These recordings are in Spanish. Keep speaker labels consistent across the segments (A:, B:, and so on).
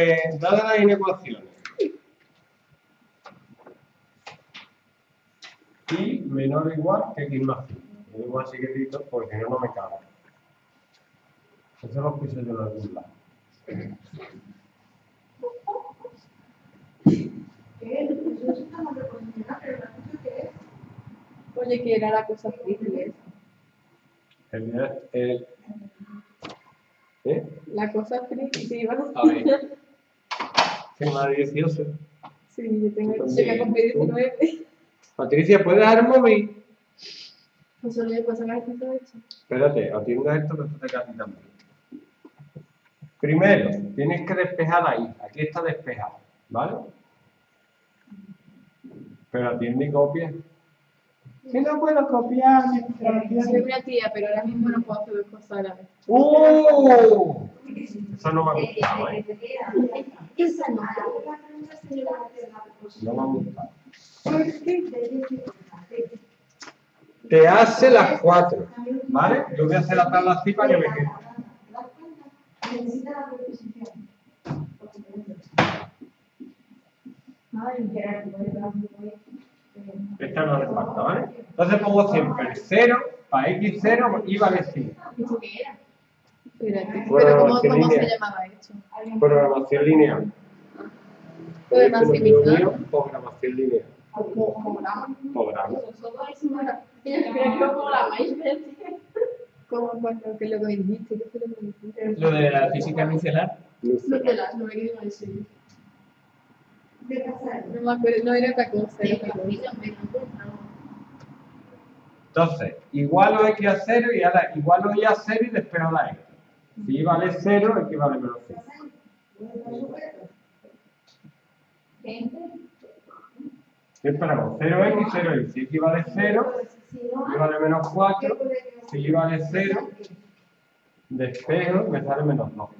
A: dadas las inecuaciones, y menor o igual que x más 5. Lo digo así chiquitito porque si no, no me cabe. Eso lo puse yo en algún lado.
B: Oye, que era la cosa friki. La cosa friki que iba
A: a ver. ¿Qué más 18?
B: Sí, yo tengo que cumplir 19.
A: Patricia, ¿puedes dar el móvil?
B: Pues solo le puedo sacar el punto de hecho.
A: Espérate, atienda esto que esto te queda a ti también. Primero, tienes que despejar ahí. Aquí está despejado, ¿vale? Pero atiende y copia. Si no puedo copiar,
B: soy una tía, pero ahora mismo no puedo hacer dos cosas a la vez.
A: Eso no me ha gustado, ¿eh?
B: Esa no.
A: No me ha gustado.
B: ¿Por qué?
A: Te hace las 4, ¿vale? Yo voy a hacer la tabla así para que me quede.
C: Necesita la preposición.
A: Esta no hace falta, ¿vale? Entonces pongo siempre 0 para x0 y vale 5.
B: ¿Eso qué era? Espérate, pero ¿cómo se llamaba esto?
A: Programación lineal. Programación lineal.
B: ¿Cómo cuando que lo que dijiste? ¿Qué fue lo que dijiste?
D: Lo de la física nucelar.
B: Nucelar, no me quedé con eso. No me acuerdo, no era otra cosa, era otra cosa.
A: Entonces, igualo x a 0 y ahora igualo y a 0 y despejo la x. Si y vale 0, x vale menos 5. ¿Qué esperamos? 0x, 0x. Si x vale 0, y vale menos 4. Si y vale 0, despejo, me sale menos 2.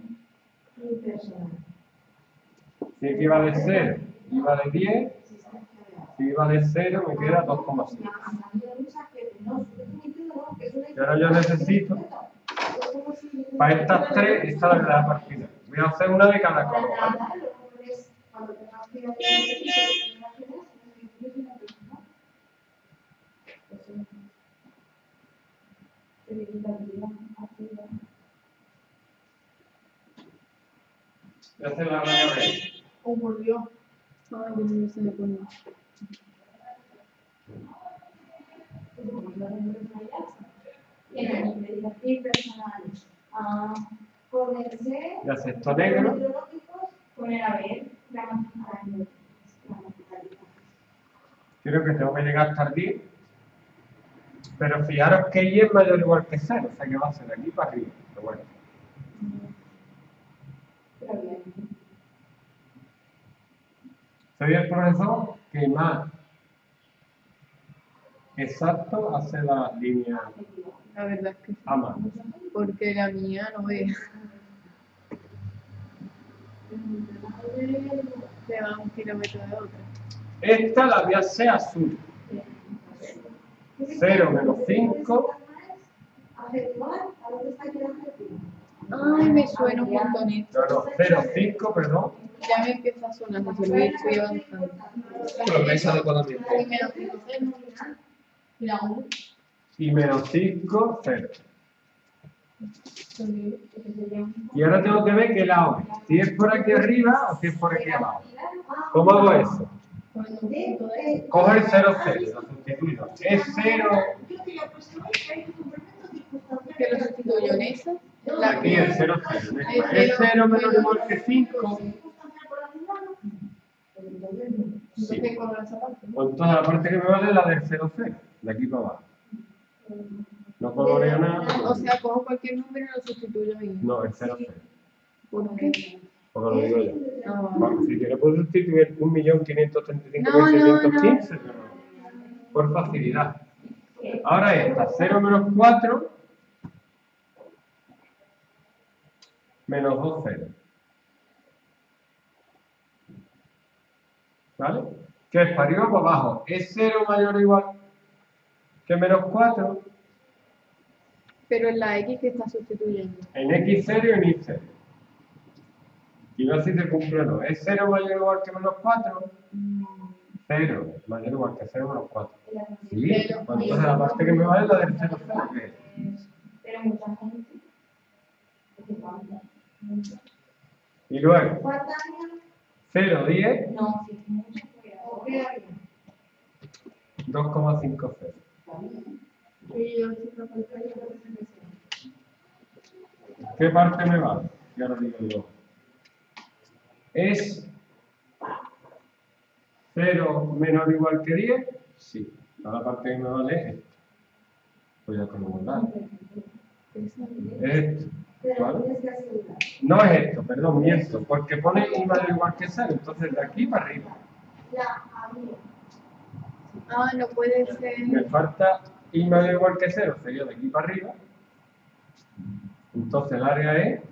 A: Si x vale 0, y vale 10. Si y vale 0, me queda 2,5. Y ahora yo necesito, para estas tres, esta es la partida. Voy a hacer una de cada color, ¿vale? Voy a hacer la raya B.
B: Oh, por Dios. Ay, que no se me pone.
A: Ya sé, esto negro. Creo que tengo que llegar hasta el 10. Pero fijaros que y es mayor o igual que 0, o sea que va a ser de aquí para arriba. Pero bueno. Soy el profesor que más exacto hace la línea
B: La verdad es que sí.
A: a mano.
B: Porque la mía no es. Se va 1 kilómetro de otra.
A: Esta la voy a hacer azul. 0 menos 5.
B: Ay, me suena un montón esto.
A: No, 0, 5, perdón.
B: Ya me empieza a sonar, no se lo he hecho y avanzando.
D: Promesa de economía.
B: Y menos 5, 0. Mira, 1.
A: Y menos 5, 0. Y ahora tengo que ver qué lado es. Si es por aquí arriba o si es por aquí abajo. ¿Cómo hago eso? Cojo el 0, 0, lo sustituyo. Es 0.
B: ¿Qué lo sustituyo en esa?
A: Aquí el 0, 0. Es 0 menos igual que 5.
B: Entonces, ¿cómo esa parte?
A: Con toda la parte que me vale la del 0, 0. De aquí para abajo. No coloreo nada.
B: O sea, cojo cualquier número y lo sustituyo ahí.
A: No, el 0, 0.
B: ¿Por qué?
A: Porque lo digo yo.
B: No,
A: Bueno, si quieres puedo sustituir 1.535.615, pero por facilidad. Ahora esta, 0 menos 4 menos 2, 0. ¿Vale? ¿Qué es? Para arriba o para abajo. ¿Es 0 mayor o igual que menos 4?
B: pero en la X que está sustituyendo.
A: En x0 y en y0. Y ve si se cumple o no. ¿Es 0 mayor o igual que menos 4? 0 mayor o igual que 0 menos 4. Sí, pues entonces la parte que me vale es la del 0, 0, ¿qué es?
C: Pero mucha gente.
A: Y luego,
C: ¿Cuántos años?
A: 0, 10,
C: No, si es mucho, pues.
A: 2,50.
B: Y yo sí creo que
A: ¿Qué parte me vale? Ya lo digo yo. ¿Es 0 menor o igual que 10? Sí. Ahora la parte que me vale es esto. Pues ya tengo que dar. Es esto.
C: Pero
A: ¿Vale?
C: tienes que asegurar.
A: No es esto, perdón, miento. Porque pone y mayor o igual que 0. Entonces de aquí para arriba.
C: Ya, amigo.
B: Ah, no puede
A: Me
B: ser.
A: falta y mayor o igual que 0. Sería de aquí para arriba. Entonces el área es.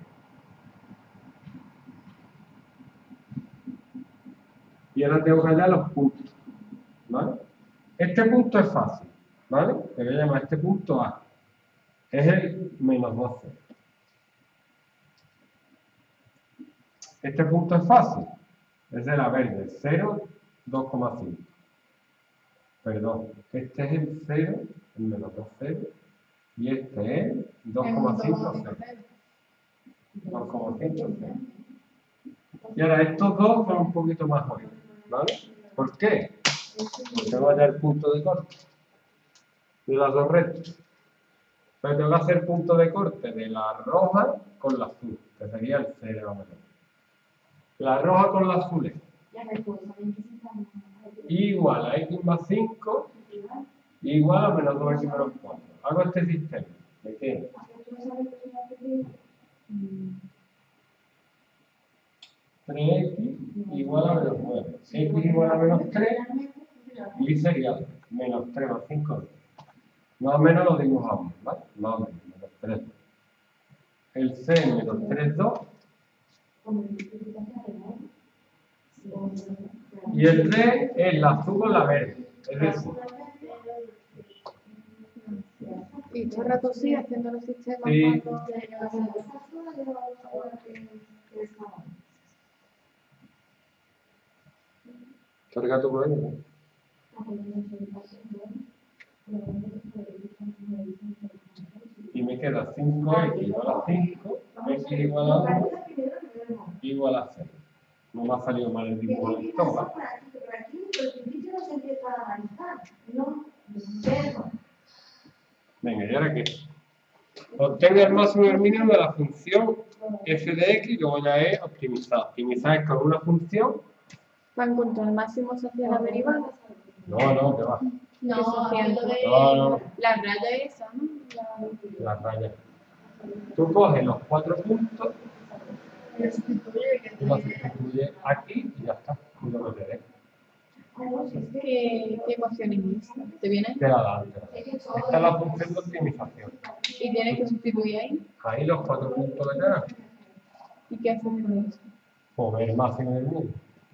A: Y ahora tengo que hallar los puntos. ¿Vale? Este punto es fácil. ¿Vale? Te voy a llamar este punto A. Es el menos 12. Este punto es fácil. Es de la verde. 0, 2,5. Perdón. Este es el 0, el menos 2, 0. Y este es 2,5, 0. 2,5, 0. Y ahora estos dos son un poquito más jodidos. ¿Vale? ¿Por qué? Porque voy a hallar el punto de corte de las dos rectas. Pero tengo que hacer punto de corte de la roja con la azul, que sería el 0 menos. La roja con la azul es
C: Ya respetuosamente se está
A: igual a x más 5 igual a menos 2x menos 4. Hago este sistema. ¿De qué? 3x igual a menos 9. X igual a menos 3 y sería menos 3 más 5. Más o menos lo dibujamos, ¿vale? Más o menos, menos 3. El c menos 3, 2. Y el d es la azul con la verde. Es decir,
B: Y todo el rato sí haciendo los sistemas
A: Sí.
B: cuando
A: carga tu problema. Y me queda 5x igual a 5, x igual a 1, igual a 0. No me ha salido mal el dibujo del todo, ¿vale? Venga, ¿y ahora qué? Obtenga el máximo y el mínimo de la función f de x y luego ya es optimizar. Optimizar es con una función.
B: van contra el máximo hacia la derivada.
A: No, que va.
B: No, haciendo de
A: No.
B: la raya esa, ¿no?
A: La raya. Tú coges los 4 puntos y los sustituyes aquí y ya está. Y lo meteré.
B: ¿Qué ecuación es esta? ¿Te viene?
A: Te la da. Esta es la función de optimización.
B: Y tienes que sustituir ahí.
A: Ahí los 4 puntos que te dan.
B: ¿Y qué haces con eso?
A: O el máximo y el mínimo.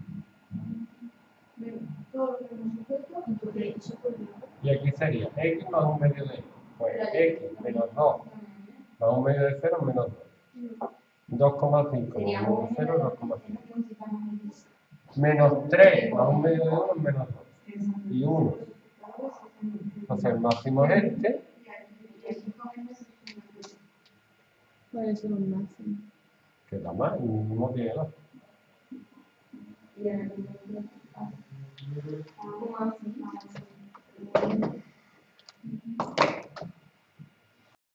A: Y aquí sería x más un medio de x. Pues x menos 2 más un medio de 0 menos 2. 2,5 más un medio de 0, 2,5. Menos 3 más un medio de 1 es menos 2. Y 1. Entonces el máximo es este.
B: ¿Cuáles son los máximos?
A: Que da más, y el mínimo tiene 2.